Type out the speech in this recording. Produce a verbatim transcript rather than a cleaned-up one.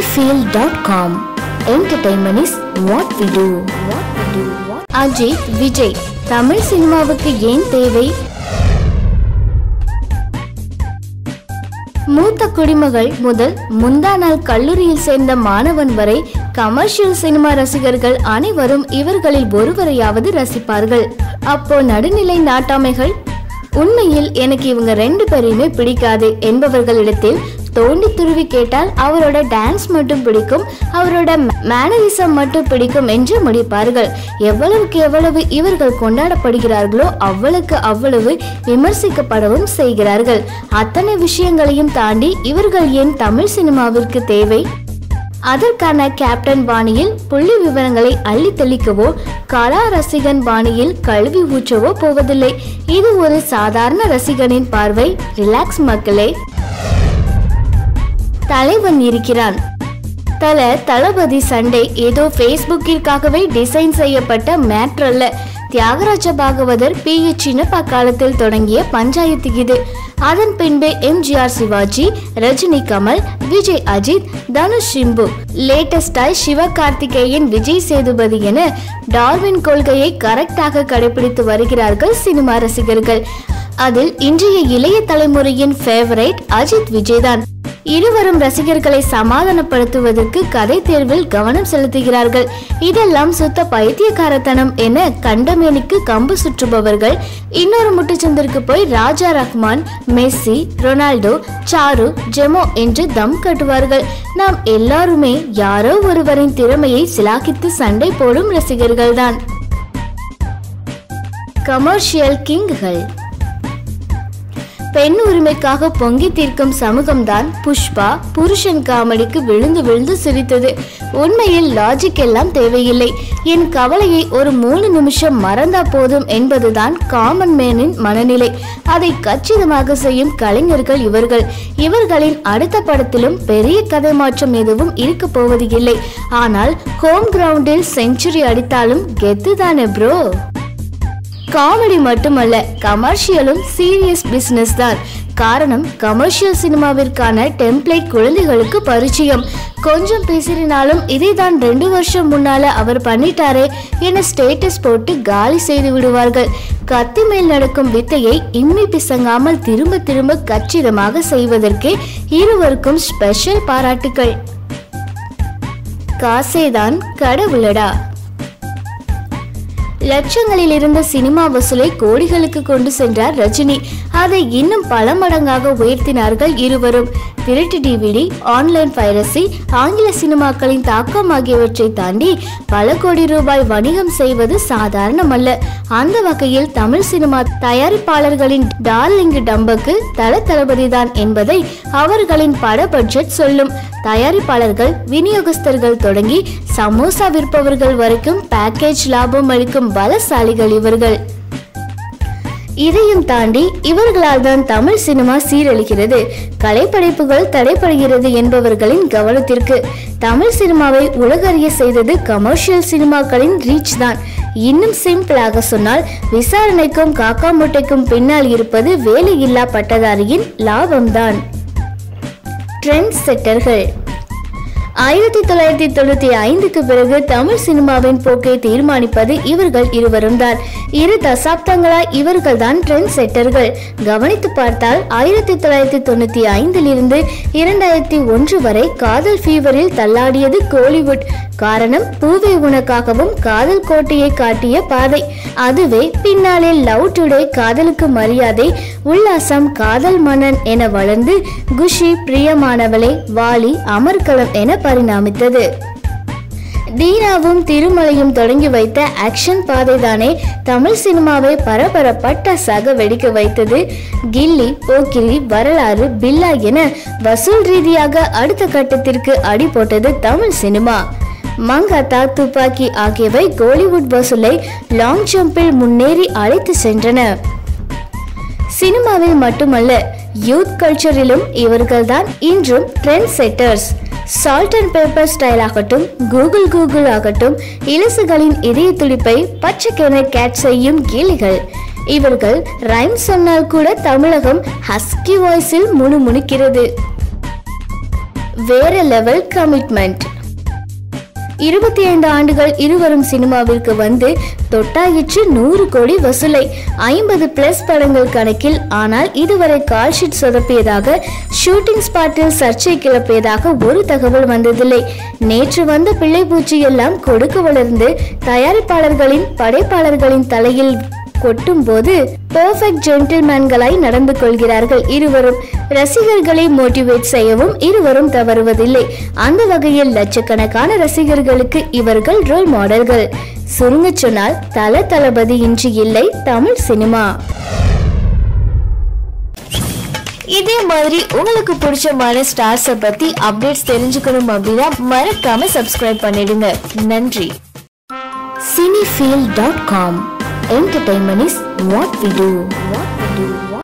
feel dot com. Entertainment is what we do. What we do. What? Ajith Vijay Tamil சினிமாவுக்கு ஏன் தேவை? மூத்த குடிமகள் முதல் முந்தா நாள் கல்லூரியில் சேர்ந்த மாணவன் வரை கமர்ஷியல் சினிமா ரசிகர்கள் அனைவரும் இவர்களில் ஒருவரையாவது ரசிப்பார்கள். அப்போ நடுநிலை நாட்டாமைகள் உண்மையில் எனக்கு இவங்க ரெண்டு பேரையுமே பிடிக்காது என்பவர்களிடத்தில் தோண்டி துருவி கேட்டால் அவரோட டான்ஸ் மட்டும் பிடிக்கும், அவரோட மேனரிசம் மட்டும் பிடிக்கும் என்று முடிப்பார்கள். எவ்வளவுக்கு எவ்வளவு இவர்கள் கொண்டாடப்படுகிறார்களோ அவ்வளவுக்கு அவ்வளவு விமர்சிக்கப்படவும் செய்கிறார்கள். அத்தனை விஷயங்களையும் தாண்டி இவர்கள் ஏன் தமிழ் சினிமாவிற்கு தேவை? அதற்கான கேப்டன் பாணியில் புள்ளி விவரங்களை அள்ளி தெளிக்கவோ கலா ரசிகன் பாணியில் கல்வி ஊற்றவோ போவதில்லை. இது ஒரு சாதாரண ரசிகனின் பார்வை. ரிலாக்ஸ் மக்களே. தலைவன் இருக்கிறான். தல தளபதி சண்டை ஏதோ பேஸ்புக்கிற்காகவே டிசைன் செய்யப்பட்ட மேட்ரு அல்ல. தியாகராஜ பாகவதர் பி எச் சின்னப்பா காலத்தில் தொடங்கிய பஞ்சாயத்து இது. அதன் பின்பு எம்ஜிஆர் சிவாஜி, ரஜினி கமல், விஜய் அஜித், தனுஷ் சிம்பு, லேட்டஸ்டாய் சிவகார்த்திகேயன், விஜய் சேதுபதி என டார்வின் கொள்கையை கரெக்டாக கடைபிடித்து வருகிறார்கள் சினிமா ரசிகர்கள். அதில் இன்றைய இளைய தலைமுறையின் ஃபேவரைட் அஜித் விஜய் தான். இருவரும் ரசிகர்களை சமாதானப்படுத்துவதற்கு கதை தேர்வில் கவனம் செலுத்துகிறார்கள். இதெல்லாம் சுத்த பைத்தியக்காரத்தனம் என கண்டமேனிக்கு கம்பு சுற்றுபவர்கள் இன்னொரு முட்டுச்சந்திற்கு போய் ராஜா ரஹ்மான், மெஸ்ஸி, ரொனால்டோ, சாரு, ஜெமோ என்று தம் கட்டுவார்கள். நாம் எல்லாருமே யாரோ ஒருவரின் திறமையை சிலாகித்து சண்டை போடும் ரசிகர்கள் தான். கமர்ஷியல் கிங்குகள். பெண் உரிமைக்காக பொங்கி தீர்க்கும் சமூகம்தான் புஷ்பா புருஷன் காமெடிக்கு விழுந்து விழுந்து சிரித்தது. உண்மையில் லாஜிக் எல்லாம் தேவையில்லை. என் கவலையை ஒரு மூணு நிமிஷம் மறந்தா போதும் என்பதுதான் காமன் மேனின் மனநிலை. அதை கச்சிதமாக செய்யும் கலைஞர்கள் இவர்கள். இவர்களின் அடுத்த படத்திலும் பெரிய கதை மாற்றம் எதுவும் இருக்க போவது இல்லை. ஆனால் ஹோம் கிரவுண்டில் செஞ்சுரி அடித்தாலும் கெத்து தானே ப்ரோ. காமெடி மட்டுமல்ல, கமர்ஷியலும் சீரியஸ் பிசினஸ் தான். காரணம், கமர்ஷியல் சினிமாவிற்கான டெம்ப்ளேட் குழந்தைகளுக்கு பரிச்சயம். கொஞ்சம் பேசினாலும் இதை தான் ரெண்டு வருஷம் முன்னால அவர் பண்ணிட்டாரே என ஸ்டேட்டஸ் போட்டு காலி செய்து விடுவார்கள். கத்தி மேல் நடக்கும் வித்தையை இம்மி பிசங்காமல் திரும்ப திரும்ப கச்சிதமாக செய்வதற்கு இருவருக்கும் ஸ்பெஷல் பாராட்டுக்கள். காசேதான் கடவுளடா. லட்சங்களில் இருந்த சினிமா வசூலை கோடிகளுக்கு கொண்டு சென்றார் ரஜினி. அதை இன்னும் பல மடங்காக உயர்த்தினார்கள் இருவரும். திருட்டு டிவிடி, ஆன்லைன் பைரசி, ஆங்கில சினிமாக்களின் தாக்கம் ஆகியவற்றை தாண்டி பல கோடி ரூபாய் வணிகம் செய்வது சாதாரணமல்ல. அந்த வகையில் தமிழ் சினிமா தயாரிப்பாளர்களின் டார்லிங் டம்புக்கு தல தளபதி தான் என்பதை அவர்களின் பட பட்ஜெட் சொல்லும். தயாரிப்பாளர்கள், விநியோகஸ்தர்கள் தொடங்கி சமோசா விற்பவர்கள் வரைக்கும் பேக்கேஜ் லாபம் அளிக்கும் பலசாலிகள் இவர்கள். இதையும் தாண்டி இவர்களால் தான் தமிழ் சினிமா சீரழிகிறது, கலைப்படைப்புகள் தடைபடுகிறது என்பவர்களின் கவனத்திற்கு. தமிழ் சினிமாவை உலகறிய செய்தது கமர்ஷியல் சினிமாக்களின் ரீச் தான். இன்னும் சிம்பிளாக சொன்னால், விசாரணைக்கும் காக்கா முட்டைக்கும் பின்னால் இருப்பது வேலையில்லா பட்டதாரியின் லாபம்தான். ட்ரெண்ட் செட்டர்கள். ஆயிரத்தி தொள்ளாயிரத்தி தொண்ணூத்தி ஐந்துக்கு பிறகு தமிழ் சினிமாவின் போக்கை தீர்மானிப்பது இவர்கள் இருவரும் தான். இரு தசாப்தங்களாய் இவர்கள் தான் ட்ரெண்ட் செட்டர்கள். கவனித்து பார்த்தால் ஆயிரத்தி தொள்ளாயிரத்தி தொண்ணூத்தி ஐந்தில் இருந்து இரண்டாயிரத்தி ஒன்று வரை காதல் ஃபீவரில் தள்ளாடியது கோலிவுட். காரணம், பூவே உனக்காகவும் காதல் கோட்டையை காட்டிய பாதை. அதுவே பின்னாலே லவ் டுடே, காதலுக்கு மரியாதை, உல்லாசம், காதல் மன்னன் என வளர்ந்து குஷி, பிரியமானவளே, வாலி, அமர்கலம் என பரிணாமித்தது. தீனாவும் திருமலையும் தொடங்கி வைத்த ஆக்ஷன் பாதைதானே தமிழ் சினிமாவை பரபரப்பட்ட சக வெடிக்க வைத்தது. கில்லி, போக்கிரி, வரலாறு, பில்லா என வசூல் ரீதியாக அடுத்த கட்டத்திற்கு அடி போட்டது தமிழ் சினிமா. மங்காத்தா, துப்பாக்கி ஆகியவை கோலிவுட் வசூலை லாங் ஜம்பில் முன்னேறி அழைத்து சென்றன. சினிமாவில் மட்டுமல்ல, யூத் கல்ச்சரிலும் இவர்கள்தான் இன்றும் trend setters. Salt and pepper style ஆகட்டும், கூகுள் கூகுள் ஆகட்டும், இலசுகளின் இதய துடிப்பை பச்சைக்கென கேட்ச் செய்யும் கீழிகள். இவர்கள் ரைம் சொன்னால் கூட தமிழகம் ஹஸ்கி வாய்ஸில் முணுமுணுக்கிறது. வேற லெவல் கமிட்மெண்ட். இருபத்தி ஐந்து ஆண்டுகள் இருவரும் சினிமாவிற்கு வந்து தொட்டாயிற்று நூறு கோடி வசூலை. ஐம்பது பிளஸ் படங்கள் கணக்கில். ஆனால் இதுவரை கால் ஷீட் சொதப்பியதாக, ஷூட்டிங் ஸ்பாட்டில் சர்ச்சை கிளப்பியதாக ஒரு தகவல் வந்ததில்லை. நேற்று வந்த பிள்ளைப்பூச்சி எல்லாம் கொடுக்க வளர்ந்து தயாரிப்பாளர்களின் படைப்பாளர்களின் தலையில் கொட்டும் போது பெர்ஃபெக்ட் ஜென்டில்மேன்களாய் நடந்து கொள்கிறார்கள் இருவரும். ரசிகர்களை மோட்டிவேட் செய்யவும் இருவரும் தவறுவதில்லை. அந்த வகையில் லட்சக்கணக்கான ரசிகர்களுக்கு இவர்கள் ரோல் மாடல்கள். சுருங்க சொன்னால் தல தளபதி இன்றி இல்லை தமிழ் சினிமா. இதே மாதிரி உங்களுக்கு பிடிச்சமான ஸ்டார்ஸை பத்தி அப்டேட்ஸ் தெரிஞ்சுக்கணும் அப்படின்னா மறக்காம சப்ஸ்கிரைப் பண்ணிடுங்க. நன்றி. Cinephile dot com. Entertainment is what we do. What we do.